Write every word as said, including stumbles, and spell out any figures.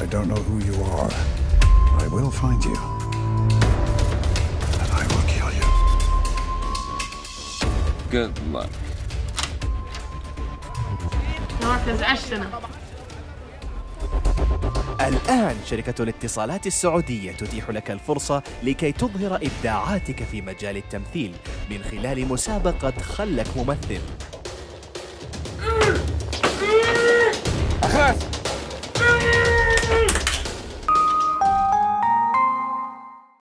I don't know who you are. I will find you. And I will kill you. Good luck. مركز عشرة. الآن شركة الاتصالات السعودية تتيح لك الفرصة لكي تظهر إبداعاتك في مجال التمثيل من خلال مسابقة خلك ممثل.